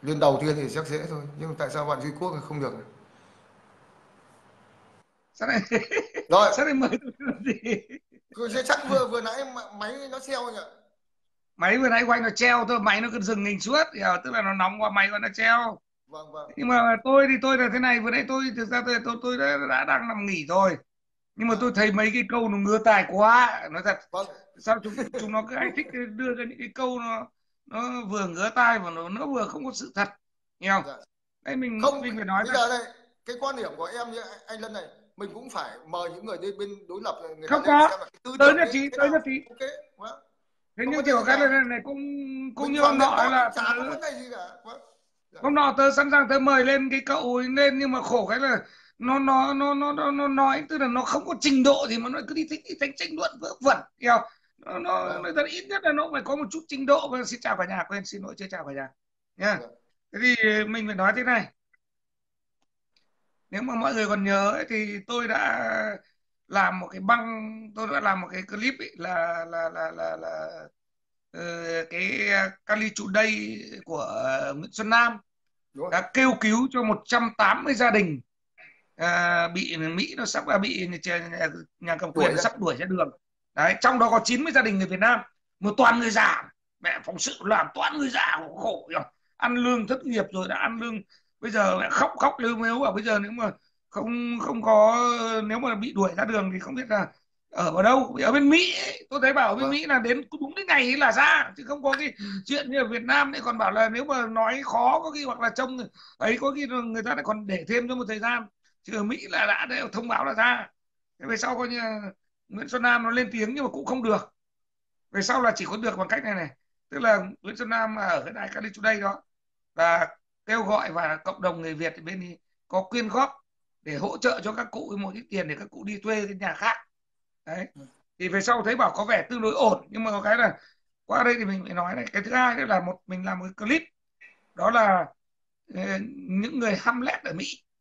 Lên đầu tiên thì chắc dễ thôi, nhưng tại sao bạn Duy Quốc thì không được? Sao này Rồi, sao này mời tôi làm gì? chắc vừa vừa nãy máy nó treo anh ạ. Máy vừa nãy của anh nó treo thôi, máy nó cứ dừng hình suốt, hiểu, tức là nó nóng qua máy của nó treo. Vâng, vâng, Nhưng mà tôi thì tôi là thế này, vừa nãy tôi thực ra tôi đã đang nằm nghỉ rồi, nhưng mà tôi vâng, thấy mấy cái câu nó ngứa tai quá, nói thật. vâng. Sao chúng nó cứ hay thích đưa ra những cái câu nó vừa ngứa tai và nó vừa không có sự thật, hiểu không? Dạ. Đấy, mình Không, mình phải nói bây là giờ đây, cái quan điểm của em như anh Lân này, mình cũng phải mời những người bên đối lập này, người ta không lên có. xem là cái tư Tới tưởng nhất ấy trí, thế tới nào. nhất trí. Ok, vâng, Thế không nhưng vấn đề chỉ có gì cái cả. này cũng cũng Mình như phản hôm biện nọ ấy tốt thì là chả có vấn đề gì cả. Vâng. Dạ. hôm nọ tớ sẵn sàng tớ mời lên cái cậu ấy lên, nhưng mà khổ cái là nó nói, tức là nó không có trình độ thì mà nó cứ đi thích đi tranh tranh luận vớ vẩn, hiểu không? Nó Vâng, rất ít nhất là nó phải có một chút trình độ. Và xin chào cả nhà, quên xin lỗi chưa chào cả nhà nha. vâng, Thế thì mình phải nói thế này, nếu mà mọi người còn nhớ ấy, thì tôi đã làm một cái băng, tôi đã làm một cái clip ấy, là ờ, cái Kali Today của Nguyễn Xuân Nam đúng rồi. đã kêu cứu cho 180 gia đình bị Mỹ nó sắp bị nhà cầm Đuổi quyền ra. sắp đuổi ra đường. Đấy, trong đó có 90 gia đình người Việt Nam, một toàn người già. Mẹ phóng sự làm toàn người già khổ khổ rồi, ăn lương thất nghiệp rồi đã ăn lương, bây giờ mẹ khóc khóc lêu mếu. Và bây giờ nếu mà không không có, nếu mà bị đuổi ra đường thì không biết là ở đâu. Ở bên Mỹ ấy, tôi thấy bảo ở bên Vâng, Mỹ là đến đúng cái ngày ấy là ra, chứ không có cái chuyện như ở Việt Nam ấy, còn bảo là nếu mà nói khó có khi hoặc là trông ấy có khi người ta lại còn để thêm cho một thời gian, chứ ở Mỹ là đã thông báo là ra. Thế về sau coi như là Nguyễn Xuân Nam nó lên tiếng nhưng mà cũng không được. Về sau là chỉ có được bằng cách này này, tức là Nguyễn Xuân Nam ở cái đài Cali Today đó và kêu gọi và cộng đồng người Việt bên đi có quyên góp để hỗ trợ cho các cụ một ít tiền để các cụ đi thuê cái nhà khác. Đấy, thì về sau thấy bảo có vẻ tương đối ổn. Nhưng mà có cái là qua đây thì mình phải nói này, cái thứ hai nữa là mình làm một cái clip, đó là những người Hamlet ở Mỹ.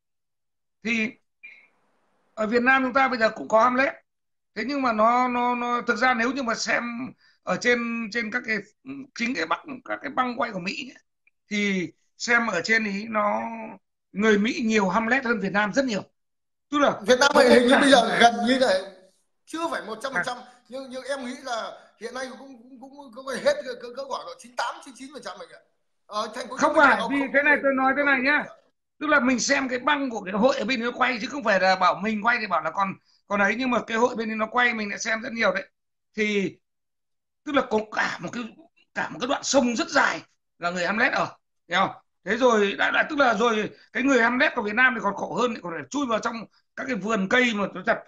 Thì ở Việt Nam chúng ta bây giờ cũng có Hamlet, thế nhưng mà nó thực ra nếu như mà xem ở trên trên các cái chính các cái băng quay của Mỹ nhé, thì xem ở trên ý nó người Mỹ nhiều Hamlet hơn Việt Nam rất nhiều, tức là Việt Nam nó có hình như bây cả giờ gần như này chưa phải 100%, à, nhưng em nghĩ là hiện nay cũng hết cỡ khoảng độ 98 99% rồi ạ. Ở thành phố Hồ Chí không Minh là phải không vì không có thế này người tôi nói thế đồng này ý nhá, nữa. tức là mình xem cái băng của cái hội ở bên nó quay chứ không phải là bảo mình quay thì bảo là còn còn ấy, nhưng mà cái hội bên nó quay mình lại xem rất nhiều đấy. Thì tức là có cả một cái đoạn sông rất dài là người Hamlet ở, hiểu không? Thế rồi đã tức là rồi cái người Hamlet của Việt Nam thì còn khổ hơn, còn phải chui vào trong các cái vườn cây mà nó chặt.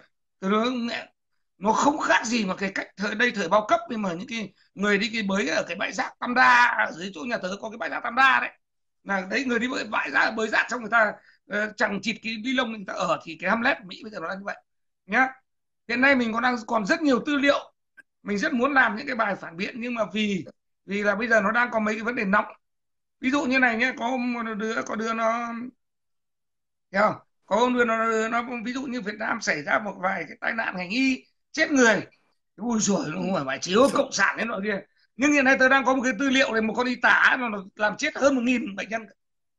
Nó không khác gì mà cái cách thời bao cấp, nhưng mà những cái người đi cái bới ở cái bãi rác Tam Đa ở dưới chỗ nhà tớ có cái bãi rác Tam Đa đấy, là đấy người đi bãi rác bới rác xong người ta chẳng chịt cái đi lông người ta ở, thì cái Hamlet của Mỹ bây giờ nó là như vậy nhá. Hiện nay mình còn rất nhiều tư liệu, mình rất muốn làm những cái bài phản biện, nhưng mà vì vì là bây giờ nó đang có mấy cái vấn đề nóng. Ví dụ như này nhé, có đứa nó, hiểu không, có đứa nó ví dụ như Việt Nam xảy ra một vài cái tai nạn ngành y chết người, ui rồi nó phải phải chiếu cộng sản đến nọ kia. Nhưng hiện nay tôi đang có một cái tư liệu này, một con y tá nó làm chết hơn 1.000 bệnh nhân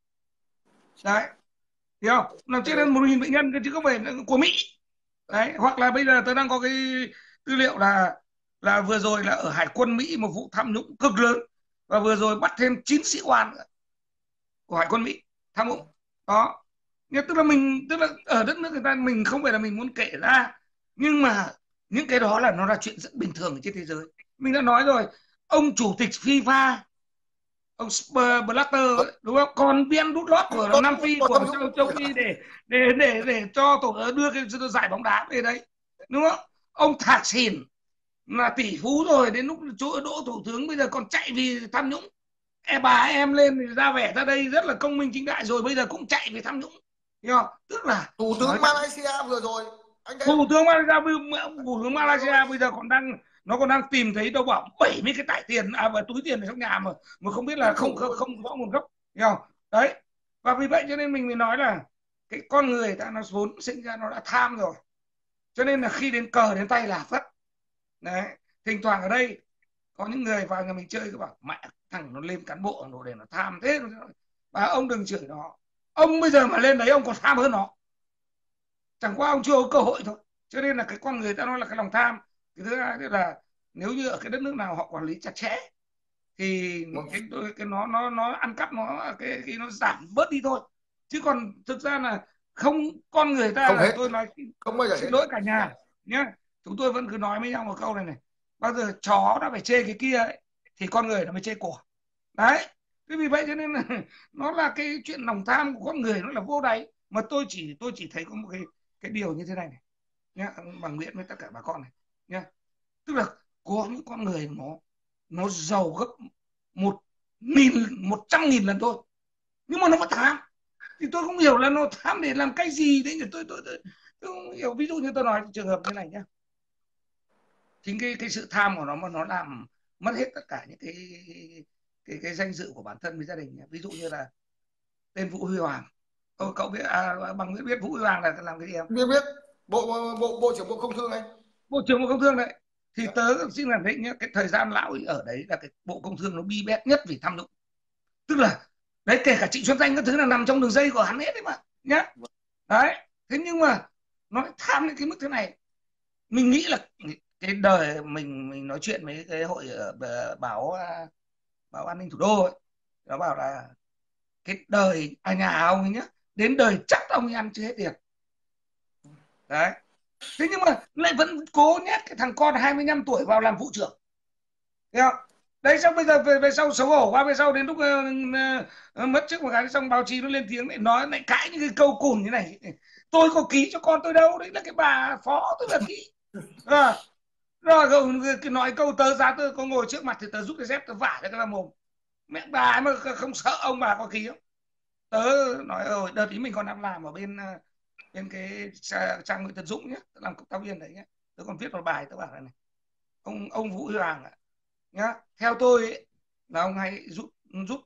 đấy, hiểu không, làm chết hơn 1.000 bệnh nhân chứ không phải là của Mỹ. Đấy, hoặc là bây giờ tôi đang có cái tư liệu là vừa rồi là ở Hải quân Mỹ một vụ tham nhũng cực lớn, và vừa rồi bắt thêm 9 sĩ quan nữa của Hải quân Mỹ tham nhũng đó. Nhưng tức là ở đất nước người ta mình không phải là mình muốn kể ra, nhưng mà những cái đó là nó là chuyện rất bình thường ở trên thế giới. Mình đã nói rồi, ông chủ tịch FIFA, ông Blatter ấy, đúng không, còn viên đút lót của Nam Phi, Có của tham nhũng. châu Phi để cho giải giải bóng đá về đấy, đúng không? Ông Thạc Sìn là tỷ phú rồi, đến lúc chỗ đỗ thủ tướng bây giờ còn chạy vì tham nhũng. Bà em lên thì ra vẻ ra đây rất là công minh chính đại, rồi bây giờ cũng chạy vì tham nhũng, hiểu không? Tức là Thủ nói tướng thật, Malaysia vừa rồi, anh thấy thủ không? tướng Malaysia thủ tướng Vừa rồi Malaysia bây giờ còn đang, nó còn đang tìm thấy đâu bảo 70 cái tải tiền và túi tiền ở trong nhà mà không biết là kinh không khủng không, luôn. không rõ nguồn gốc, hiểu không? Đấy, và vì vậy cho nên mình mới nói là cái con người ta nó vốn sinh ra nó đã tham rồi, cho nên là khi đến cờ đến tay là phất. Đấy, thỉnh thoảng ở đây có những người vào nhà mình chơi cứ bảo mẹ thằng nó lên cán bộ nó để nó tham thế. và ông đừng chửi nó. Ông bây giờ mà lên đấy ông còn tham hơn nó, chẳng qua ông chưa có cơ hội thôi. Cho nên là cái con người ta nói là cái lòng tham. Cái thứ hai là nếu như ở cái đất nước nào họ quản lý chặt chẽ thì cái nó ăn cắp nó cái nó giảm bớt đi thôi. Chứ còn thực ra là không, con người ta Không là hết, tôi nói không bao giờ xin hết lỗi được. cả nhà nhé, chúng tôi vẫn cứ nói với nhau một câu này này: bao giờ chó nó phải chê cái kia ấy, thì con người nó mới chê của. Đấy, thế vì vậy cho nên là nó là cái chuyện lòng tham của con người, nó là vô đáy. Mà tôi chỉ thấy có một cái điều như thế này này nhá, bằng Nguyễn với tất cả bà con này nhá, tức là có những con người nó giàu gấp 1.000 100.000 lần thôi, nhưng mà nó vẫn tham. Thì tôi không hiểu là nó tham để làm cái gì đấy. Tôi không hiểu. Ví dụ như tôi nói trường hợp như này nhá, chính cái sự tham của nó mà nó làm mất hết tất cả những cái danh dự của bản thân với gia đình nhá. Ví dụ như là tên Vũ Huy Hoàng. Cậu biết bằng biết Vũ Huy Hoàng là làm cái gì không? Biết, bộ bộ trưởng bộ công thương anh. Bộ trưởng Bộ Công Thương đấy. Thì Dạ. tớ xin làm định nhé, cái thời gian lão ấy ở đấy là cái Bộ Công Thương nó bi bét nhất vì tham nhũng. Tức là đấy, kể cả Trịnh Xuân Thanh các thứ là nằm trong đường dây của hắn hết đấy mà nhá. Đấy, thế nhưng mà nó tham đến cái mức thế này. Mình nghĩ là cái đời mình nói chuyện với cái hội báo báo An ninh Thủ đô ấy, nó bảo là cái đời nhà ông ấy nhá, đến đời chắc ông ấy ăn chưa hết tiền. Đấy, thế nhưng mà lại vẫn cố nhét cái thằng con 25 tuổi vào làm vụ trưởng. Thấy không? Đấy, xong bây giờ về sau xấu hổ quá, về sau đến lúc mất chức một cái, xong báo chí nó lên tiếng lại nói, lại cãi những cái câu cùn như này: tôi có ký cho con tôi đâu, đấy là cái bà phó tôi là ký. À, rồi cái nói câu tớ giá tôi có ngồi trước mặt thì tớ rút cái dép tớ vả cho cái vào mồm. Mẹ bà ấy mà không sợ ông bà có ký không? Tớ nói rồi, đợt ý mình còn đang làm ở bên cái trang Nguyễn Tân Dũng nhé, tớ làm cộng tác viên đấy nhé. Tớ còn viết một bài tớ bảo này: ông Vũ Huy Hoàng ạ, nhá, theo tôi ấy, là ông hãy giúp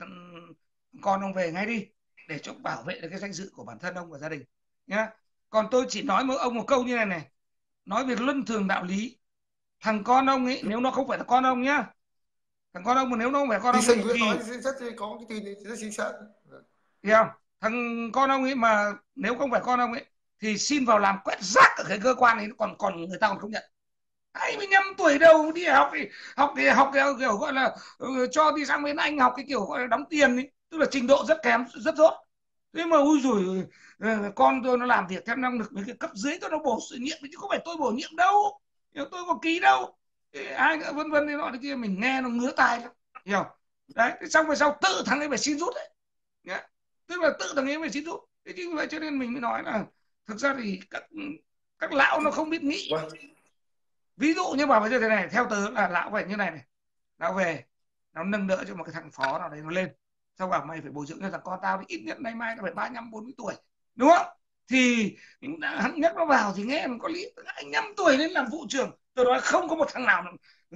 con ông về ngay đi, để cho bảo vệ được cái danh dự của bản thân ông và gia đình nhá. Còn tôi chỉ nói với ông một câu như này này, nói về luân thường đạo lý. Thằng con ông ấy nếu nó không phải là con ông nhá, thằng con ông mà nếu nó không phải con Hy ông ấy sinh nói thì rất có cái tin rất chính xác. hiểu không? Thằng con ông ấy mà nếu không phải con ông ấy thì xin vào làm quét rác ở cái cơ quan ấy, còn còn người ta còn không nhận. 25 tuổi đầu đi học thì học cái kiểu gọi là cho đi sang bên Anh học cái kiểu gọi là đóng tiền ấy, tức là trình độ rất kém, rất dốt. Thế mà ui rồi con tôi nó làm việc theo năng lực với cái cấp dưới tôi nó bổ nhiệm, chứ không phải tôi bổ nhiệm đâu, tôi có ký đâu. Thế ai nữa vân vân thế nọ thế kia, mình nghe nó ngứa tai lắm, hiểu? Đấy, thế xong về sau tự thằng ấy phải xin rút đấy. Nhá. Tức là tự thằng ấy phải xin rút. Thế chứ vậy cho nên mình mới nói là thực ra thì các lão nó không biết nghĩ. Vâng. Ví dụ như bảo bây giờ thế này, theo tớ là lão phải như này này: lão về, nó nâng đỡ cho một cái thằng phó nào đấy nó lên, xong bảo mày phải bồi dưỡng cho thằng con tao thì ít nhất nay mai nó phải 35-40 tuổi, đúng không? Thì hắn nhắc nó vào thì nghe nó có lý. 25 tuổi lên làm vụ trưởng, tôi nói không có một thằng nào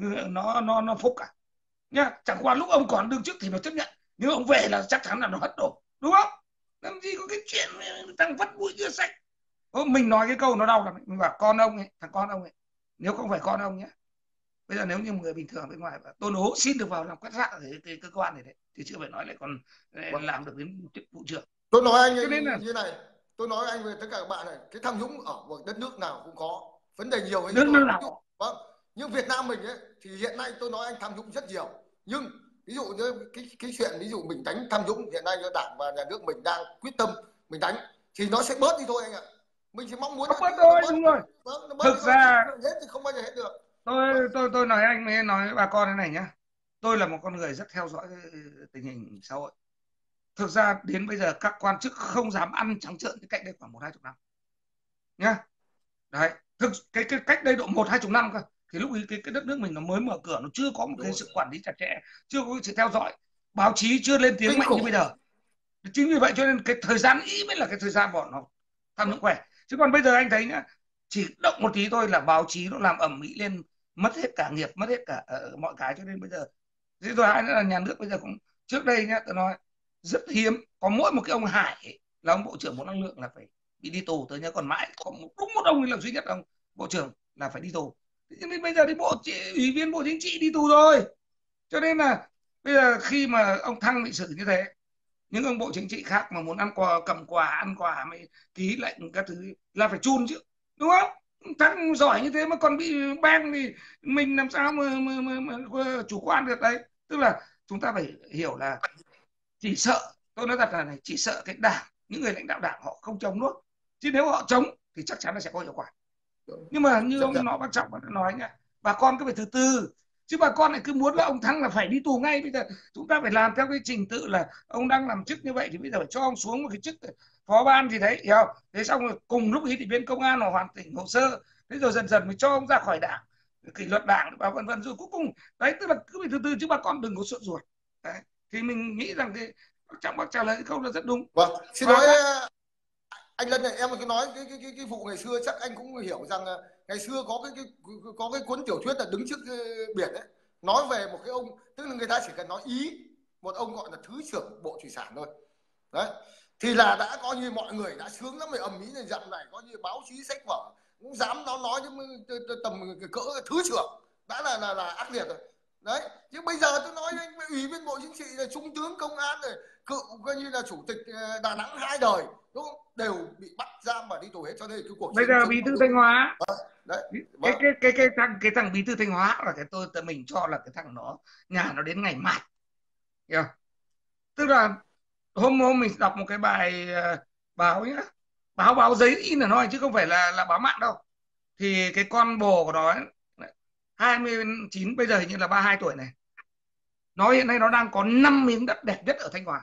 nó phục cả nhá. Chẳng qua lúc ông còn đương chức thì nó chấp nhận, nhưng ông về là chắc chắn là nó hất đổ, đúng không? Làm gì có cái chuyện thằng vắt mũi chưa sạch. Mình nói cái câu nó đau là mình bảo con ông ấy, thằng con ông ấy nếu không phải con ông nhé, bây giờ nếu như một người bình thường bên ngoài tôn ố xin được vào làm quét rác ở cái cơ quan này đấy, thì chưa phải nói lại còn Vâng. làm được đến chức vụ trưởng. Tôi nói anh Cho nên là như này, tôi nói anh với tất cả các bạn này, cái tham nhũng ở một đất nước nào cũng có, vấn đề nhiều hay ít nước thôi. nào. Vâng, nhưng Việt Nam mình ấy thì hiện nay tôi nói anh tham nhũng rất nhiều, nhưng ví dụ như cái chuyện ví dụ mình đánh tham nhũng hiện nay đảng và nhà nước mình đang quyết tâm mình đánh thì nó sẽ bớt đi thôi anh ạ. Mình chỉ mong muốn Không là bớt cái nó thôi, bớt. đúng rồi. Vâng, nó bớt Thực đi thôi, chứ ra hết thì không bao giờ hết được. Vâng. tôi nói anh mới nói với bà con thế này nhá, tôi là một con người rất theo dõi tình hình xã hội. Thực ra đến bây giờ các quan chức không dám ăn trắng trợn cái cách đây khoảng 1-2 chục năm nhá. Đấy, cái cách đây độ 1-2 chục năm cơ, thì lúc ấy cái đất nước mình nó mới mở cửa, nó chưa có một cái sự quản lý chặt chẽ, chưa có cái sự theo dõi, báo chí chưa lên tiếng Kinh mạnh như bây khủng. giờ. Chính vì vậy cho nên cái thời gian ý mới là cái thời gian bọn nó tham nhũng khỏe. Chứ còn bây giờ anh thấy nhá, chỉ động một tí thôi là báo chí nó làm ầm ĩ lên, mất hết cả nghiệp, mất hết cả mọi cái. Cho nên bây giờ thế rồi, hai nữa là nhà nước bây giờ cũng, trước đây nhá tôi nói rất hiếm có mỗi một cái ông Hải ấy, là ông bộ trưởng bộ năng lượng là phải bị đi tù. Tôi nhớ còn mãi có đúng một ông ấy là duy nhất ông bộ trưởng là phải đi tù. Thế nhưng bây giờ thì ủy viên bộ chính trị đi tù rồi. Cho nên là bây giờ khi mà ông Thăng bị xử như thế những ông bộ chính trị khác mà muốn ăn quà, cầm quà ăn quà mới ký lệnh các thứ là phải chun chứ, đúng không? Thằng giỏi như thế mà còn bị bang thì mình làm sao mà chủ quan được đấy. Tức là chúng ta phải hiểu là chỉ sợ, tôi nói thật là này, chỉ sợ cái đảng, những người lãnh đạo đảng họ không chống nữa, chứ nếu họ chống thì chắc chắn là sẽ có hiệu quả. Nhưng mà như Chấp ông nhận. nó bác Trọng đã nói nhá, bà con cứ phải từ từ, chứ bà con lại cứ muốn là ông Thắng là phải đi tù ngay. Bây giờ chúng ta phải làm theo cái trình tự là ông đang làm chức như vậy thì bây giờ phải cho ông xuống một cái chức phó ban gì đấy, hiểu không? Thế xong rồi cùng lúc ấy thì bên công an họ hoàn chỉnh hồ sơ, thế rồi dần dần mới cho ông ra khỏi đảng, kỷ luật đảng và vân vân, rồi cuối cùng đấy, tức là cứ phải từ từ chứ bà con đừng có sốt ruột. Đấy, thì mình nghĩ rằng cái bác Trọng bác trả lời câu là rất đúng. Vâng, xin Và lỗi cái anh Lân này, em cứ nói cái vụ ngày xưa chắc anh cũng hiểu rằng là ngày xưa có cái cuốn tiểu thuyết là Đứng trước biển ấy, nói về một cái ông, tức là người ta chỉ cần nói ý một ông gọi là thứ trưởng bộ thủy sản thôi, đấy, thì là đã coi như mọi người đã sướng lắm, rồi ầm ĩ này dặm này, coi như báo chí sách vở cũng dám nó nói tầm cỡ thứ trưởng đã là ác liệt rồi. Đấy, chứ bây giờ tôi nói anh, ủy viên bộ chính trị là trung tướng công an rồi, cựu coi như là chủ tịch Đà Nẵng 2 đời, đúng không, đều bị bắt giam và đi tù hết, cho nên cái cuộc bây chiến giờ chống bí tham thư Thanh nhũng. Hóa, Đấy, cái vâng. cái thằng bí thư Thanh Hóa là cái tôi tự mình cho là cái thằng nó nhà nó đến ngày mạt, hiểu không? Tức là hôm hôm mình đọc một cái bài báo nhá, báo giấy in là nói chứ không phải là báo mạng đâu. Thì cái con bồ của nó ấy, 29, bây giờ hình như là 32 tuổi này, nó hiện nay nó đang có 5 miếng đất đẹp nhất ở Thanh Hóa,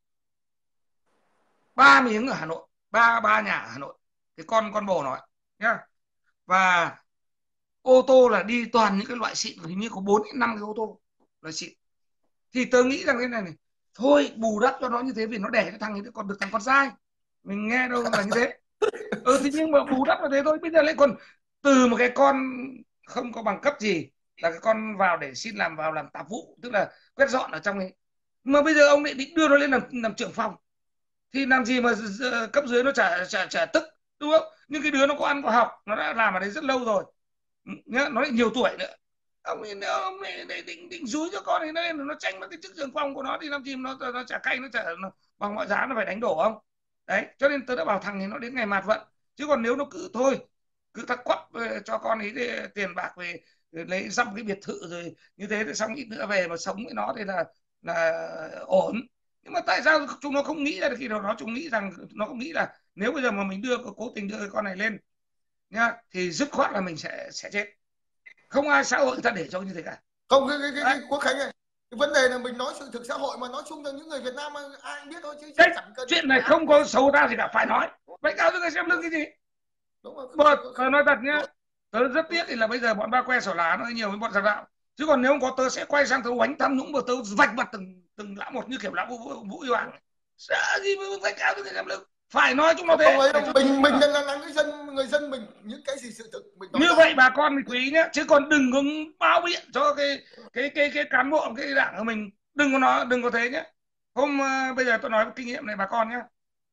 3 miếng ở Hà Nội, ba nhà ở Hà Nội, cái con bồ nó ấy, nhá. Và ô tô là đi toàn những cái loại xịn, hình như có 4 đến 5 cái ô tô loại xịn. Thì tớ nghĩ rằng cái này này, thôi bù đắp cho nó như thế vì nó đẻ cái thằng ấy còn được thằng con trai, mình nghe đâu là như thế. Thì nhưng mà bù đắp là thế thôi, bây giờ lại còn từ một cái con không có bằng cấp gì, là cái con vào để xin làm, vào làm tạp vụ, tức là quét dọn ở trong ấy, mà bây giờ ông lại định đưa nó lên làm trưởng phòng, thì làm gì mà cấp dưới nó trả tức, đúng không? Nhưng cái đứa nó có ăn có học, nó đã làm ở đấy rất lâu rồi nhá, nó lại nhiều tuổi nữa, ông ấy để định dúi cho con ấy nó tranh mất cái chức trưởng phòng của nó, thì làm gì mà nó trả cay, nó bằng mọi giá nó phải đánh đổ không. Đấy, cho nên tôi đã bảo thằng ấy nó đến ngày mạt vận, chứ còn nếu nó cứ thôi, cứ thắc quắc cho con ấy tiền bạc về, lấy dăm cái biệt thự rồi như thế, thì xong ít nữa về mà sống với nó thì là ổn. Nhưng mà tại sao chúng nó không nghĩ ra được, khi nào đó chúng nghĩ rằng, nó không nghĩ là nếu bây giờ mà mình cố tình đưa cái con này lên nhá, thì dứt khoát là mình sẽ chết, không ai xã hội người ta để cho như thế cả. Không, Đấy, Quốc Khánh này, cái vấn đề là mình nói sự thực xã hội mà, nói chung là những người Việt Nam mà ai cũng biết thôi, chứ đấy, chẳng cần chuyện phải này áp không cái có gì. xấu xa gì cả, phải nói. Vậy cao cho người xem lưng cái gì. Đúng không? Tớ nói thật nhá, tớ rất tiếc thì là bây giờ bọn ba que sổ lá nó nhiều với bọn giặc đạo, chứ còn nếu không có tớ sẽ quay sang tớ oánh tham nhũng và tớ vạch mặt từng lão một, như kiểu lão Vũ Huy Hoàng. Sợ gì mà vạch cao cho người xem lưng, phải nói chúng nó Không thế ấy để đâu, cho mình là người dân mình, những cái gì sự thực mình nói như ra. vậy bà con mình quý nhé, chứ còn đừng có bao biện cho cái cán bộ cái đảng của mình, đừng có nói, đừng có thế nhé. Bây giờ tôi nói kinh nghiệm này bà con nhé.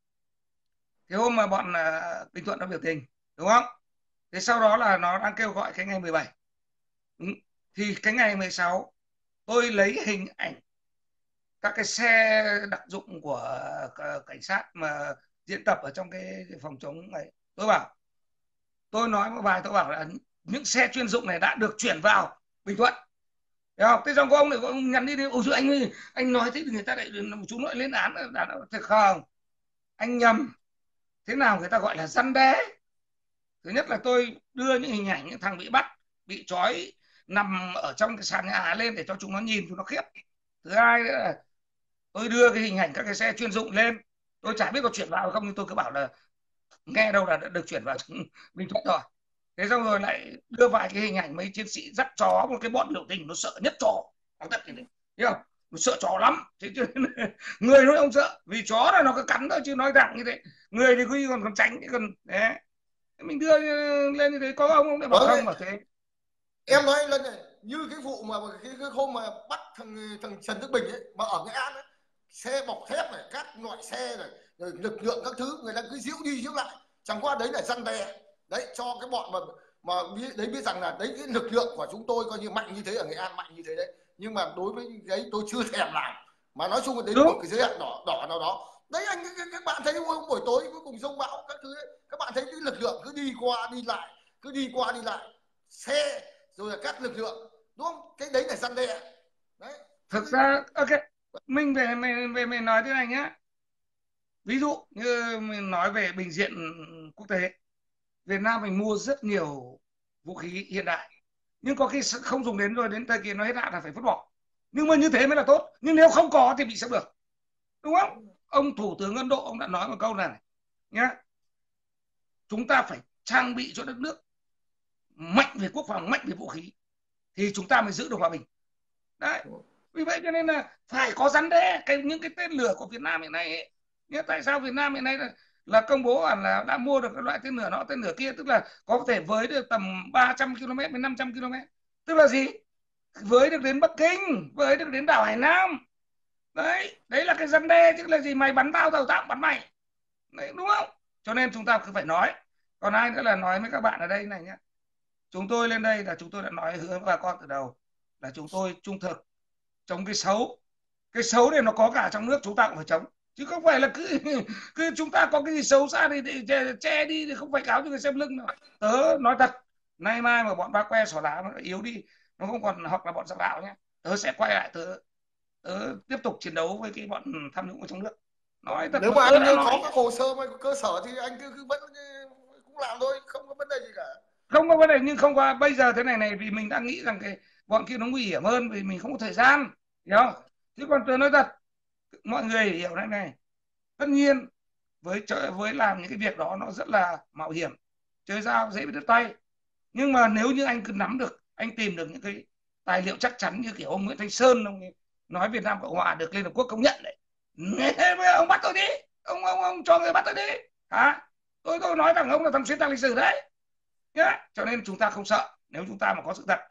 Thì hôm mà bọn Bình Thuận nó biểu tình, đúng không? Thế sau đó là nó đang kêu gọi cái ngày 17. Ừ. Thì cái ngày 16 tôi lấy hình ảnh các cái xe đặc dụng của cảnh sát mà diễn tập ở trong cái phòng chống này, tôi nói một bài, tôi bảo là những xe chuyên dụng này đã được chuyển vào Bình Thuận. Thấy không? Thế xong có ông này, có ông nhắn đi, ôi anh ơi, anh nói thế thì người ta lại chúng lại lên án, thật không? Anh nhầm. Thế nào người ta gọi là răn đe? Thứ nhất là tôi đưa những hình ảnh những thằng bị bắt, bị trói nằm ở trong cái sàn nhà lên để cho chúng nó nhìn, chúng nó khiếp. Thứ hai nữa là tôi đưa cái hình ảnh các cái xe chuyên dụng lên, tôi chả biết có chuyển vào không, nhưng tôi cứ bảo là nghe đâu là đã được chuyển vào Bình Thuận rồi. Thế xong rồi lại đưa vài cái hình ảnh mấy chiến sĩ dắt chó, một cái bọn biểu tình nó sợ nhất chó, nói thật như thế, hiểu không? Nó sợ chó lắm, thế chứ người nó không sợ, vì chó là nó cứ cắn thôi, chứ nói thẳng như thế, người thì cứ còn tránh cái còn đấy. Mình đưa lên như thế, có ông lại bảo Vâng, không, bảo thế. em nói anh Lân này, như cái vụ mà cái hôm mà bắt thằng Trần Đức Bình ấy, mà ở Nghệ An ấy, xe bọc thép này, các loại xe này, rồi lực lượng các thứ, người ta cứ giễu đi giễu lại, chẳng qua đấy là răn đe đấy, cho cái bọn mà đấy biết rằng là đấy, cái lực lượng của chúng tôi coi như mạnh như thế, ở Nghệ An mạnh như thế đấy, nhưng mà đối với đấy tôi chưa thèm làm, mà nói chung là đến Đúng. một cái giới hạn đỏ nào đó. Đấy anh, các bạn thấy buổi tối cuối cùng rông bão các thứ ấy, các bạn thấy cái lực lượng cứ đi qua đi lại, cứ đi qua đi lại, xe rồi là các lực lượng, đúng không? Cái đấy là răn đe đấy. Thực ra ok, mình nói thế này nhá. Ví dụ như mình nói về bình diện quốc tế, Việt Nam mình mua rất nhiều vũ khí hiện đại, nhưng có khi không dùng đến, rồi đến thời kỳ nó hết hạn là phải vứt bỏ. Nhưng mà như thế mới là tốt, nhưng nếu không có thì bị xâm lược, đúng không? Ông thủ tướng Ấn Độ ông đã nói một câu này nhá: chúng ta phải trang bị cho đất nước mạnh về quốc phòng, mạnh về vũ khí, thì chúng ta mới giữ được hòa bình. Đấy, vì vậy cho nên là phải có răn đe những cái tên lửa của Việt Nam hiện nay ấy. Tại sao Việt Nam hiện nay là công bố là đã mua được cái loại tên lửa nọ tên lửa kia, tức là có thể với được tầm 300 km đến 500 km, tức là gì, với được đến Bắc Kinh, với được đến đảo Hải Nam. Đấy là cái răn đe, chứ là gì mày bắn tao tao tao bắn mày. Đấy, đúng không? Cho nên chúng ta cứ phải nói. Còn ai nữa là nói với các bạn ở đây này nhé: chúng tôi lên đây là chúng tôi đã nói hứa với bà con từ đầu là chúng tôi trung thực chống cái xấu. Cái xấu này nó có cả trong nước, chúng ta cũng phải chống, chứ không phải là cứ chúng ta có cái gì xấu xa thì che đi thì không phải cáo cho người xem lưng đâu. Tớ nói thật, nay mai mà bọn ba que xỏ lá nó yếu đi, nó không còn, hoặc là bọn giặc đạo nhé, tớ sẽ quay lại, tớ tiếp tục chiến đấu với cái bọn tham nhũng ở trong nước. Nói thật, Nếu mà tớ đã anh nói có các hồ sơ mà cơ sở thì anh cứ vẫn cũng làm thôi, không có vấn đề gì cả. không có vấn đề, nhưng không qua bây giờ thế này vì mình đang nghĩ rằng cái bọn kia nó nguy hiểm hơn, vì mình không có thời gian, hiểu không? Chứ còn tôi nói thật, mọi người hiểu này này, tất nhiên với làm những cái việc đó nó rất là mạo hiểm, chơi dao dễ bị đứt tay. Nhưng mà nếu như anh cứ nắm được, anh tìm được những cái tài liệu chắc chắn, như kiểu ông Nguyễn Thanh Sơn, ông ấy nói Việt Nam Cộng Hòa được Liên Hợp Quốc công nhận đấy, ông bắt tôi đi, ông cho người bắt tôi đi hả? Tôi nói rằng ông là thằng xuyên tạc lịch sử đấy nhá. Cho nên chúng ta không sợ, nếu chúng ta mà có sự thật.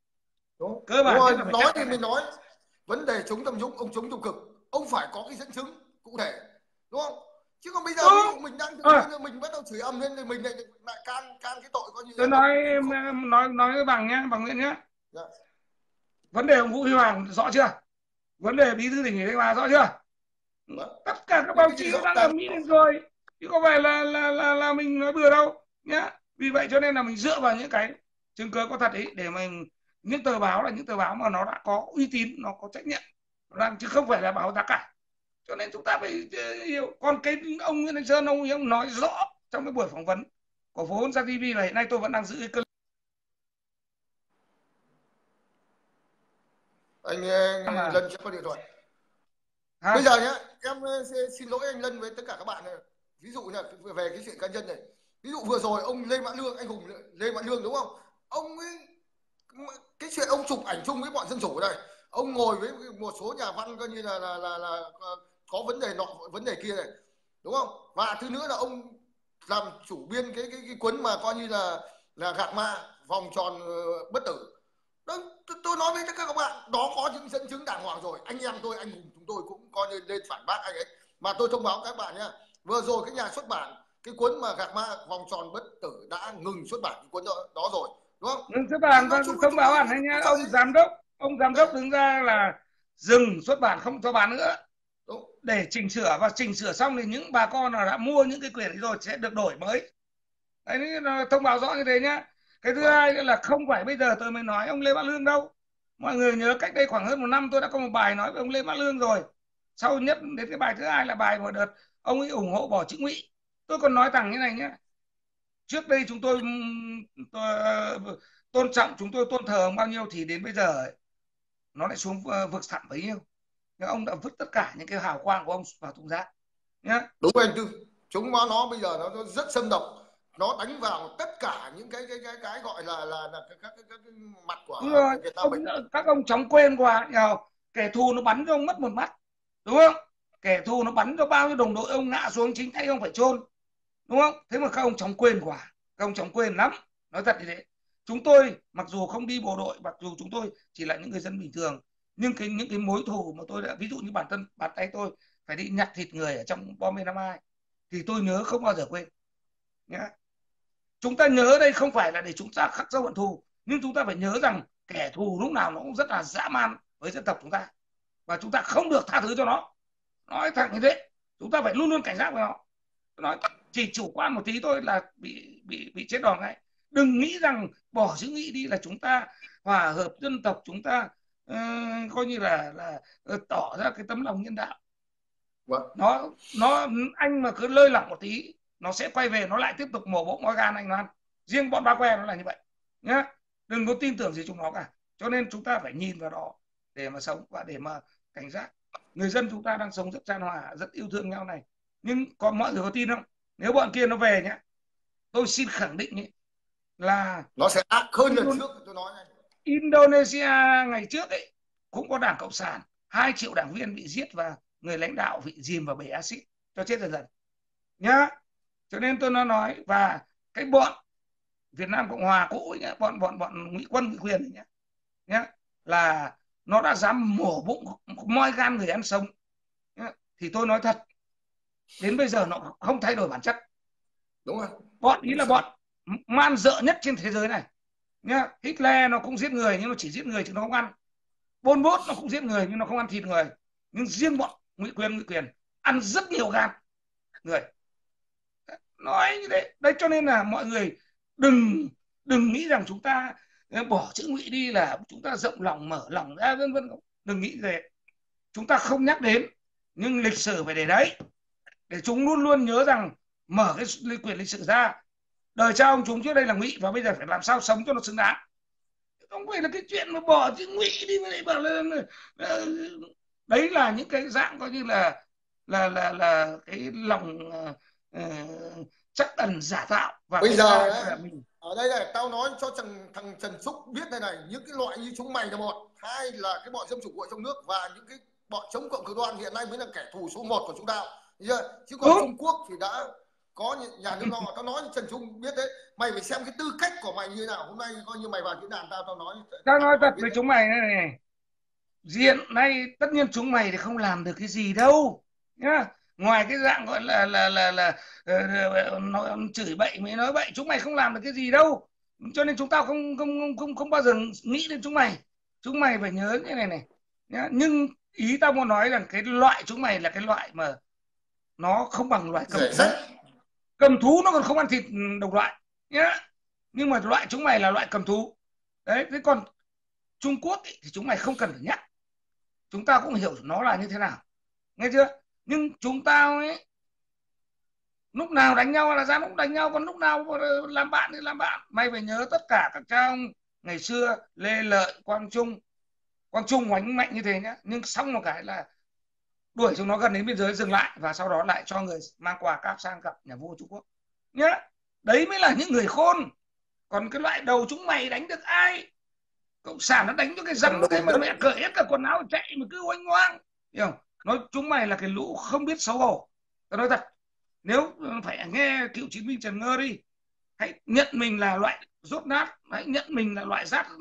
Cơ Đúng bản rồi, nhất là phải nói chắc thì chắn này. mình nói vấn đề chống tham nhũng, ông chống tiêu cực, ông phải có cái dẫn chứng cụ thể, đúng không? Chứ còn bây giờ ví dụ Đúng. mình đang tự À, nhiên mình bắt đầu chửi ầm lên thì mình lại can cái tội coi như tôi là ông không. nói với bằng nhá, bằng Nguyễn nhá. Dạ. Vấn đề ông Vũ Huy Hoàng rõ chưa? Vấn đề bí thư tỉnh ủy Thanh Hóa rõ chưa? Vâng. Tất cả các Những báo cái gì chí rõ nó đang ràng. ầm ĩ lên rồi, chứ không phải là mình nói bừa đâu nhá. Vì vậy cho nên là mình dựa vào những cái chứng cứ có thật ấy, để mình, những tờ báo là những tờ báo mà nó đã có uy tín, nó có trách nhiệm, chứ không phải là báo giá cả. Cho nên chúng ta phải hiểu. Còn cái ông Nguyễn Thanh Sơn, ông ấy ông nói rõ trong cái buổi phỏng vấn của Phố Ra TV là hiện nay tôi vẫn đang giữ cái cơn Anh mà Lân sẽ có điện thoại. Bây ha. giờ nhá, em xin lỗi anh Lân với tất cả các bạn này. Ví dụ là về cái chuyện cá nhân này, ví dụ vừa rồi ông Lê Mã Lương, anh hùng Lê Mã Lương, đúng không? Ông ấy, cái chuyện ông chụp ảnh chung với bọn dân chủ này, ông ngồi với một số nhà văn coi như là có vấn đề nọ vấn đề kia này, đúng không? Và thứ nữa là ông làm chủ biên cái cuốn mà coi như là gạc ma vòng tròn bất tử. Đó, tôi nói với các bạn, đó có những dẫn chứng đàng hoàng rồi. Anh em tôi, anh hùng chúng tôi cũng coi như lên phản bác anh ấy. Mà tôi thông báo các bạn nhá, vừa rồi cái nhà xuất bản cái cuốn mà gạc ma vòng tròn bất tử đã ngừng xuất bản cái cuốn đó rồi, đúng không? Nhưng xuất Thì bản nói và chung là thông chúng báo tôi hẳn cũng đấy nhá, không sợ gì ông giám đốc đấy. đứng ra là dừng xuất bản, không cho bán nữa, Đúng. để chỉnh sửa, và chỉnh sửa xong thì những bà con nào đã mua những cái quyển ấy rồi sẽ được đổi mới. Đấy, nó thông báo rõ như thế nhá. Cái thứ Vâng. hai nữa là không phải bây giờ tôi mới nói ông Lê Bá Lương đâu. Mọi người nhớ cách đây khoảng hơn một năm tôi đã có một bài nói với ông Lê Bá Lương rồi. Sau nhất đến cái bài thứ hai là bài một đợt ông ấy ủng hộ bỏ chữ ngụy. Tôi còn nói thẳng như này nhé: trước đây chúng tôn trọng, chúng tôi tôn thờ ông bao nhiêu thì đến bây giờ ấy, nó lại xuống vực sẵn bấy nhiêu. Nhưng ông đã vứt tất cả những cái hào quang của ông vào thùng rác nhá. Đúng anh Tư, chúng nó bây giờ nó rất xâm độc, nó đánh vào tất cả những cái gọi là các mặt Đúng của rồi, Việt Nam mình. các ông chóng quên quá nhờ. Kẻ thù nó bắn cho ông mất một mắt, đúng không? Kẻ thù nó bắn cho bao nhiêu đồng đội ông ngã xuống, chính tay ông phải chôn, đúng không? Thế mà các ông chóng quên quá, các ông chóng quên lắm. Nói thật như thế. Chúng tôi mặc dù không đi bộ đội, mặc dù chúng tôi chỉ là những người dân bình thường, nhưng những cái mối thù mà tôi đã, ví dụ như bàn tay tôi phải đi nhặt thịt người ở trong bom b hai, thì tôi nhớ không bao giờ quên nhá. Chúng ta nhớ đây không phải là để chúng ta khắc sâu hận thù, nhưng chúng ta phải nhớ rằng kẻ thù lúc nào nó cũng rất là dã man với dân tộc chúng ta. và chúng ta không được tha thứ cho nó. Nói thẳng như thế, chúng ta phải luôn luôn cảnh giác với nó. Nói chỉ chủ quan một tí thôi là bị chết đòn ngay. Đừng nghĩ rằng bỏ chữ nghị đi là chúng ta hòa hợp dân tộc, chúng ta coi như là tỏ ra cái tấm lòng nhân đạo. Vâng. Nó anh mà cứ lơi lỏng một tí, nó sẽ quay về, nó lại tiếp tục mổ bụng mói gan anh nó ăn. Riêng bọn Ba Que nó là như vậy nhá, đừng có tin tưởng gì chúng nó cả. Cho nên chúng ta phải nhìn vào đó để mà sống và để mà cảnh giác. Người dân chúng ta đang sống rất chan hòa, rất yêu thương nhau này, nhưng còn mọi người có tin không? Nếu bọn kia nó về nhá, tôi xin khẳng định ấy, là nó sẽ ác hơn lần trước, tôi nói này. Indonesia ngày trước ấy cũng có Đảng Cộng sản, 2 triệu đảng viên bị giết và người lãnh đạo bị dìm vào bể axit cho chết dần dần nhá. Cho nên tôi nói, và cái bọn Việt Nam Cộng Hòa cũ nhá, bọn ngụy quân ngụy quyền nhá, là nó đã dám mổ bụng moi gan người ăn sống nhá. Thì tôi nói thật, đến bây giờ nó không thay đổi bản chất. Đúng rồi. Bọn ý là bọn man dợ nhất trên thế giới này nhá. Hitler nó cũng giết người nhưng nó chỉ giết người chứ nó không ăn. Pol Pot nó cũng giết người nhưng nó không ăn thịt người. Nhưng riêng bọn ngụy quyền ăn rất nhiều gan người. Nói như thế đấy, cho nên là mọi người đừng nghĩ rằng chúng ta bỏ chữ ngụy đi là chúng ta rộng lòng mở lòng ra vân vân. Đừng nghĩ thế, chúng ta không nhắc đến, nhưng lịch sử phải để đấy, để chúng luôn luôn nhớ rằng mở cái quyển lịch sử ra, đời cha ông chúng trước đây là ngụy và bây giờ phải làm sao sống cho nó xứng đáng. Không phải là cái chuyện mà bỏ chữ ngụy đi mà lại bảo là đấy là những cái dạng coi như là cái lòng chắc ẩn giả tạo. Và bây giờ là mình ở đây này, tao nói cho thằng Trần Trúc biết đây này, những cái loại như chúng mày là một, hai là cái bọn dân chủ cuội trong nước, và những cái bọn chống cộng cực đoan hiện nay mới là kẻ thù số 1 của chúng ta. Chứ còn Trung Quốc thì đã có nhà nước họ. Tao nói cho Trần Trung biết đấy, mày phải xem cái tư cách của mày như thế nào. Hôm nay coi như mày vào diễn đàn tao nói thật với chúng mày này, diện nay tất nhiên chúng mày thì không làm được cái gì đâu nhá, ngoài cái dạng gọi là chửi bậy mới nói bậy, chúng mày không làm được cái gì đâu. Cho nên chúng ta không bao giờ nghĩ đến chúng mày. Chúng mày phải nhớ cái này này nhá. Nhưng ý tao muốn nói là cái loại chúng mày là cái loại mà nó không bằng loại cầm thú. Cầm thú nó còn không ăn thịt đồng loại nhá, nhưng mà loại chúng mày là loại cầm thú đấy. Thế còn Trung Quốc ý, thì chúng mày không cần phải nhắc, chúng ta cũng hiểu nó là như thế nào, nghe chưa? Nhưng chúng ta ấy, lúc nào đánh nhau là ra lúc đánh nhau, còn lúc nào làm bạn thì làm bạn. Mày phải nhớ tất cả các cha ông ngày xưa, Lê Lợi, Quang Trung oánh mạnh như thế nhá, nhưng xong một cái là đuổi chúng nó gần đến biên giới dừng lại, và sau đó lại cho người mang quà cáp sang gặp nhà vua Trung Quốc nhá. Đấy mới là những người khôn. Còn cái loại đầu chúng mày đánh được ai? Cộng sản nó đánh cho cái răng cái mà mẹ cởi hết cả quần áo chạy mà cứ oanh oang, hiểu không? Nói chúng mày là cái lũ không biết xấu hổ. Tôi nói thật, nếu phải nghe cựu chiến binh Trần Ngơ đi, hãy nhận mình là loại rốt nát, hãy nhận mình là loại rác,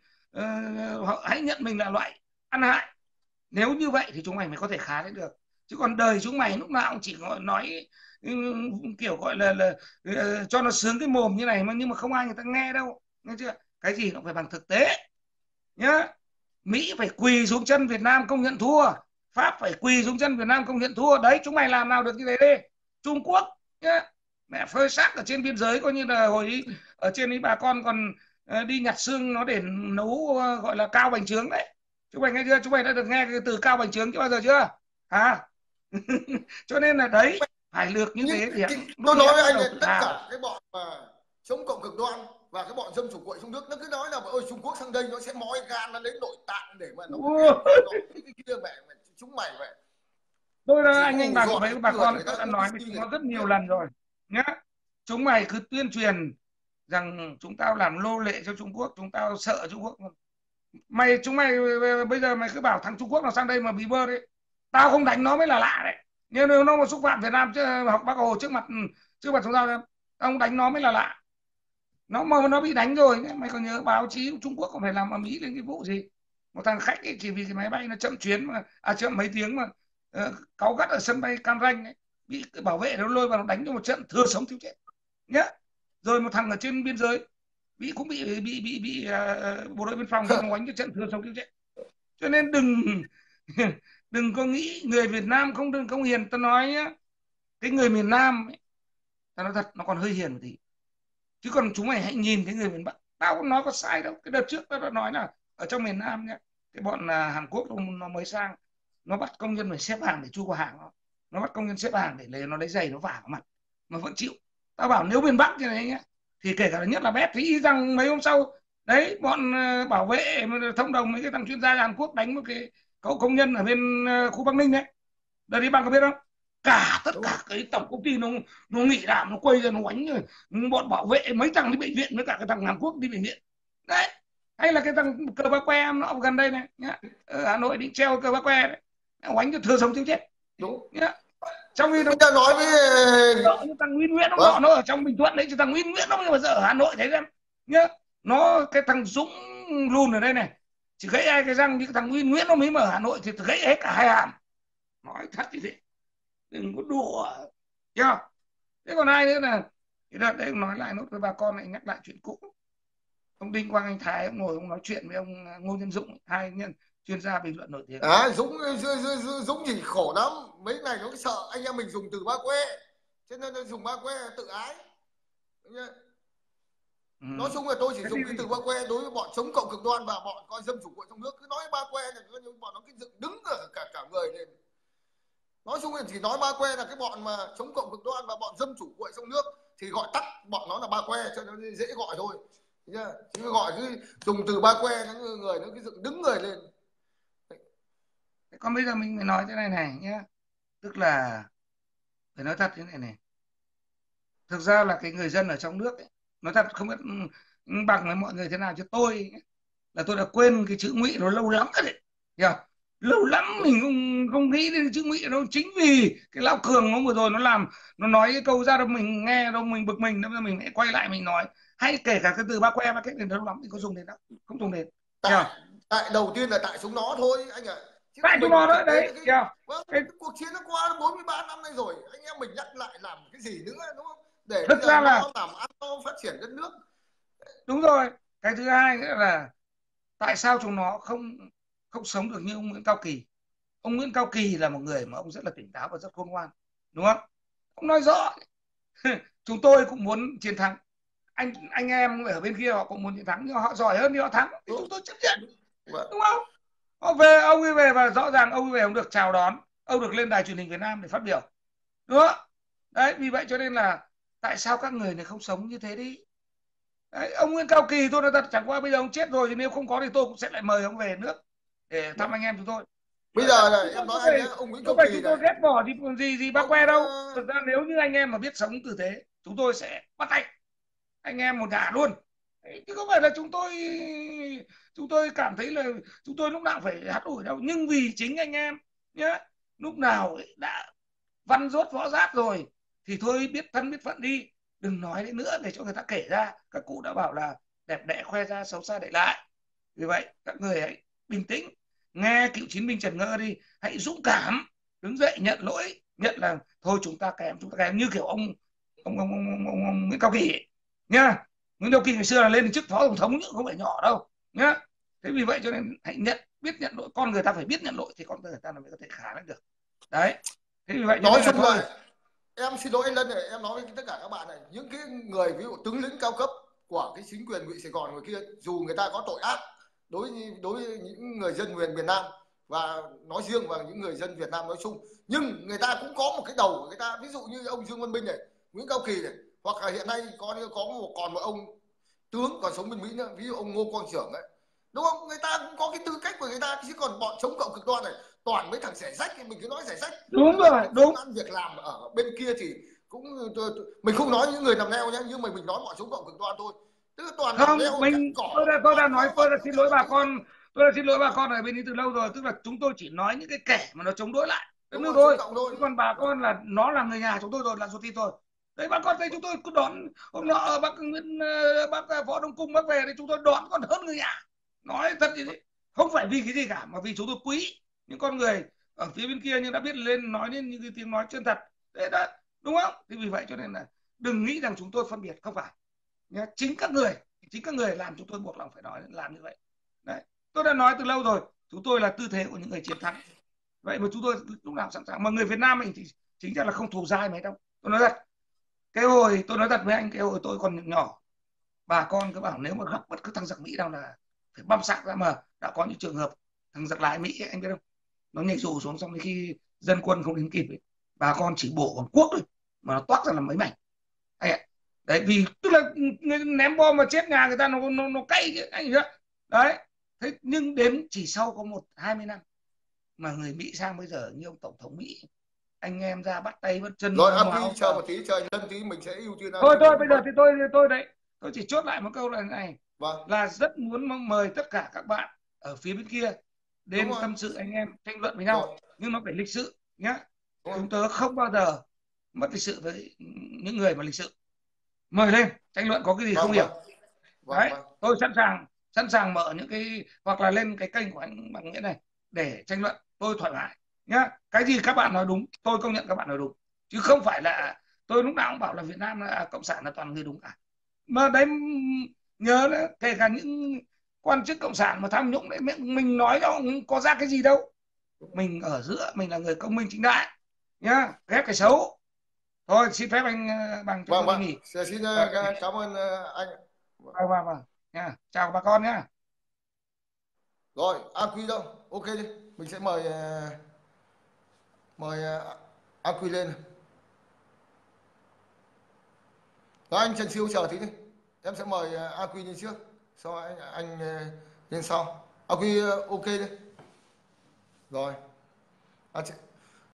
hãy nhận mình là loại ăn hại. Nếu như vậy thì chúng mày mới có thể khá lên được. Chứ còn đời chúng mày lúc nào cũng chỉ nói kiểu gọi là cho nó sướng cái mồm như này mà, nhưng mà không ai người ta nghe đâu, nghe chưa? Cái gì cũng phải bằng thực tế nhá. Mỹ phải quỳ xuống chân Việt Nam công nhận thua, Pháp phải quỳ xuống chân Việt Nam công nhận thua. Đấy, chúng mày làm nào được như thế đi. Trung Quốc nhá, mẹ phơi xác ở trên biên giới, coi như là hồi ở trên ấy bà con còn đi nhặt xương nó để nấu gọi là cao bành trướng đấy. Chúng mày nghe chưa? Chúng mày đã được nghe cái từ cao bành trướng bao giờ chưa hả? Cho nên là đấy, phải lược như thế thì tôi nói với anh là tất cả cái bọn mà chống cộng cực đoan và cái bọn dân chủ cuội trong nước nó cứ nói là ôi Trung Quốc sang đây nó sẽ moi gan, nó lấy nội tạng để mà nó cái kia mẹ chúng mày vậy. Tôi là anh bà mấy bà con đã nói với chúng nó rất nhiều lần rồi nhá. Chúng mày cứ tuyên truyền rằng chúng tao làm nô lệ cho Trung Quốc, chúng tao sợ Trung Quốc. Chúng mày bây giờ mày cứ bảo thằng Trung Quốc nào sang đây mà bí bơ đấy, tao không đánh nó mới là lạ đấy. Nhưng nếu nó mà xúc phạm Việt Nam chứ học Bác Hồ trước mặt chúng tao, tao không đánh nó mới là lạ. Nó mà nó bị đánh rồi, mày còn nhớ báo chí Trung Quốc còn phải làm ở Mỹ lên cái vụ gì, một thằng khách ấy chỉ vì cái máy bay nó chậm chuyến mà chậm mấy tiếng mà cáu gắt ở sân bay Cam Ranh ấy, bị bảo vệ nó lôi vào nó đánh cho một trận thừa sống thiếu chết nhá. Rồi một thằng ở trên biên giới cũng bị bộ đội biên phòng nó đánh cho trận thừa sống thiếu chết. Cho nên Đừng có nghĩ người Việt Nam không đừng không hiền. Tao nói nhá, cái người miền Nam ấy, tao nói thật nó còn hơi hiền một tí, chứ còn chúng mày hãy nhìn cái người miền Bắc. Tao nói có sai đâu, cái đợt trước tao đã nói là ở trong miền Nam nhá, cái bọn Hàn Quốc nó mới sang, nó bắt công nhân phải xếp hàng để chu vào hàng nó bắt công nhân xếp hàng để lấy, nó lấy giày nó vả vào mặt mà vẫn chịu. Tao bảo nếu miền Bắc như này nhá, thì kể cả nhất là bét thì y rằng mấy hôm sau đấy bọn bảo vệ thông đồng mấy cái thằng chuyên gia Hàn Quốc đánh một cái cậu công nhân ở bên khu Bắc Ninh đấy. Đợt đi bạn có biết không, cả tất Đúng. cả cái tổng công ty nó nghỉ làm, nó quay ra nó đánh rồi, bọn bảo vệ mấy thằng đi bệnh viện với cả cái thằng Hàn Quốc đi bệnh viện đấy. Hay là cái thằng cờ ba que nó gần đây này nhá, ở Hà Nội định treo cờ ba que đấy, đánh cho thừa sống thiếu chết Đúng. nhá. Trong khi nó Bây giờ nói với thằng Nguyên Nguyễn vâng, nó ở trong Bình Thuận đấy, chứ thằng Nguyên Nguyễn nó bây giờ ở Hà Nội thấy xem nhá. Nó cái thằng Dũng lùn ở đây này chỉ gãy hai cái răng, nhưng thằng Nguyên Nguyễn nó mới mà ở Hà Nội thì gãy hết cả hai hàm. Nói thật như thế, đừng có đùa chưa. Thế còn ai nữa là cái đợt đấy nói lại nốt với bà con, lại nhắc lại chuyện cũ. Ông Đinh Quang Anh Thái ông ngồi ông nói chuyện với ông Ngô Nhân Dũng, hai nhân chuyên gia bình luận nổi tiếng. Dũng thì khổ lắm, mấy này nó sợ anh em mình dùng từ ba que, cho nên nó dùng ba que tự ái. Nói chung là tôi chỉ dùng cái từ ba que đối với bọn chống cộng cực đoan và bọn coi dâm chủ quậy trong nước. Cứ nói ba que là bọn nó cái dựng đứng cả người lên. Nói chung là chỉ nói ba que là cái bọn mà chống cộng cực đoan và bọn dâm chủ quậy trong nước thì gọi tắt bọn nó là ba que cho nó dễ gọi thôi. Chứ gọi cứ dùng từ ba que nó người nó cứ dựng đứng người lên. Còn bây giờ mình phải nói thế này này nhé, tức là phải nói thật thế này này. Thực ra là cái người dân ở trong nước ấy, nói thật không biết bằng với mọi người thế nào, chứ tôi ấy, là tôi đã quên cái chữ ngụy nó lâu lắm rồi đấy. Yeah. Lâu lắm mình không nghĩ đến chữ ngụy đâu, chính vì cái lão Cường hôm vừa rồi nó làm, nó nói cái câu ra đâu mình nghe đâu mình bực mình, đâu mình lại quay lại mình nói. Hay kể cả cái từ ba que ba cách đến lâu lắm mình có dùng đến đâu, không dùng đến. Yeah. Tại đầu tiên là tại chúng nó thôi anh ạ. Chứ Tại còn chúng mình nó thực đó tế đấy. Yeah. vâng, Cái, cuộc chiến nó qua 43 năm nay rồi, anh em mình nhắc lại làm cái gì nữa đúng không, để bây thực giờ ra là nó làm ăn nó phát triển đất nước. đúng rồi. Cái thứ hai nữa là tại sao chúng nó không không sống được như ông Nguyễn Cao Kỳ. Ông Nguyễn Cao Kỳ là một người mà ông rất là tỉnh táo và rất khôn ngoan, đúng không? Ông nói rõ chúng tôi cũng muốn chiến thắng, anh em ở bên kia họ cũng muốn chiến thắng, nhưng họ giỏi hơn thì họ thắng thì chúng tôi chấp nhận, Vâng. đúng không? Họ về, ông ấy về và rõ ràng ông ấy về ông được chào đón, ông được lên đài truyền hình Việt Nam để phát biểu, đúng không? Đấy, vì vậy cho nên là tại sao các người này không sống như thế đi. Đấy, ông Nguyễn Cao Kỳ tôi nói thật, chẳng qua bây giờ ông chết rồi, thì nếu không có thì tôi cũng sẽ lại mời ông về nước để thăm anh em chúng tôi. Bây Nói thật, giờ là chúng tôi em có nói anh về, nhé, ông Nguyễn không Cao phải Kỳ chúng tôi này, ghét bỏ thì còn gì ba que ông đâu. Thực ra nếu như anh em mà biết sống tử tế, chúng tôi sẽ bắt anh em một nhà luôn. Đấy, chứ không phải là chúng tôi cảm thấy là chúng tôi lúc nào phải hắt ủi đâu, nhưng vì chính anh em nhé, lúc nào ấy đã văn dốt võ giác rồi thì thôi biết thân biết phận đi, đừng nói đến nữa để cho người ta kể ra. Các cụ đã bảo là đẹp đẽ khoe ra, xấu xa để lại. Vì vậy các người hãy bình tĩnh, nghe cựu chiến binh Trần Ngơ đi, hãy dũng cảm đứng dậy nhận lỗi, nhận là thôi chúng ta kém, như kiểu ông Nguyễn Cao Kỳ ấy, nhá. Nguyễn Cao Kỳ ngày xưa là lên chức phó tổng thống nhưng không phải nhỏ đâu nhá. Thế vì vậy cho nên hãy biết nhận lỗi, con người ta phải biết nhận lỗi thì con người ta mới có thể khá lên được. Đấy, thế vì vậy cho nói nên là chung thôi. là em xin lỗi anh Lân này, em nói với tất cả các bạn này, những cái người ví dụ tướng lĩnh cao cấp của cái chính quyền ngụy Sài Gòn người kia, dù người ta có tội ác đối với những người dân miền Nam và nói riêng và những người dân Việt Nam nói chung, nhưng người ta cũng có một cái đầu của người ta, ví dụ như ông Dương Văn Minh này, Nguyễn Cao Kỳ này, hoặc là hiện nay còn một ông tướng còn sống bên Mỹ nữa, ví dụ ông Ngô Quang Trưởng ấy, đúng không, người ta cũng có cái tư cách của người ta. Chứ còn bọn chống cộng cực đoan này toàn mấy thằng rẻ rách, mình cứ nói rẻ rách, Đúng rồi, cái đúng. công ăn việc làm ở bên kia thì cũng mình không nói những người làm neo nhé, nhưng mà mình nói bọn chống cộng cực đoan thôi, tức toàn làm Không, neo cắt mình cỏ, tôi đã toàn nói, phá tôi đã hoại tất xin cả lỗi mọi bà thứ. con, tôi đã xin lỗi bà con ở bênนี้từ lâu rồi. Tức là chúng tôi chỉ nói những cái kẻ mà nó chống đối lại đất Đúng nước rồi, chống thôi, cộng thôi. chứ còn bà con là nó là người nhà chúng tôi rồi, là ruột thịt thôi. Đấy, bà con thấy chúng tôi cứ đón hôm nọ bác Nguyễn, bác Võ Đông Cung bác về thì chúng tôi đón còn hơn người nhà. Nói thật như thế, không phải vì cái gì cả, mà vì chúng tôi quý những con người ở phía bên kia nhưng đã biết lên nói lên những cái tiếng nói chân thật. Thế đó, đúng không? Thì vì vậy cho nên là đừng nghĩ rằng chúng tôi phân biệt, không phải nhá. Chính các người làm chúng tôi buộc lòng phải nói làm như vậy. Đấy, tôi đã nói từ lâu rồi, chúng tôi là tư thế của những người chiến thắng. vậy mà chúng tôi lúc nào sẵn sàng. Mà người Việt Nam mình thì chính ra là không thù dai mấy đâu, tôi nói thật. Cái hồi tôi nói thật với anh, cái hồi tôi còn nhỏ, bà con cứ bảo nếu mà gặp bất cứ thằng giặc Mỹ nào là phải băm sạc ra. Mà đã có những trường hợp thằng giặc lái Mỹ ấy, anh biết không, nó nhảy dù xuống, xong đến khi dân quân không đến kịp ấy, bà con chỉ bổ còn cuốc thôi mà nó toát ra làm mấy mảnh anh ạ. Đấy, vì tức là ném bom mà chết nhà người ta, nó cay chứ, anh hiểu chưa? Đấy. Thế nhưng đến chỉ sau có 20 năm mà người Mỹ sang bây giờ, như ông tổng thống Mỹ, anh em ra bắt tay bắt chân Rồi mua Quy áo chờ cờ. một tí, chờ anh Lân tí, mình sẽ ưu tiên Thôi Quy thôi trước. bây giờ thì tôi đấy, tôi chỉ chốt lại một câu là này, Vâng, là rất muốn mời tất cả các bạn ở phía bên kia đúng đến rồi. tâm sự anh em tranh luận với Rồi, nhau, nhưng nó phải lịch sự nhá. đúng rồi. Chúng tớ không bao giờ mất lịch sự với những người mà lịch sự. Mời lên tranh luận, có cái gì không Vâng, hiểu. vâng, vâng, Đấy, vâng. tôi sẵn sàng mở những cái, hoặc là lên cái kênh của anh Bằng Nghĩa này để tranh luận, tôi thoải mái nhá. Cái gì các bạn nói đúng, tôi công nhận các bạn nói đúng, chứ không phải là tôi lúc nào cũng bảo là Việt Nam là cộng sản là toàn người đúng cả. Mà đấy, nhớ là kể cả những quan chức cộng sản mà tham nhũng đấy, mình nói đâu có ra cái gì đâu. Mình ở giữa, mình là người công minh chính đại nhá, ghét cái xấu. Thôi xin phép anh Bằng cho Vâng, tôi đi vâng. nghỉ. Xin Ờ, cảm ơn anh. vâng nha, chào bà con nhá. Rồi, Quy đâu? Ok đi. Mình sẽ mời mời Quy lên. Rồi anh Trần Siêu chờ tí đi. Em sẽ mời Quy lên trước. Sau anh lên sau. Quy ok đi. Rồi.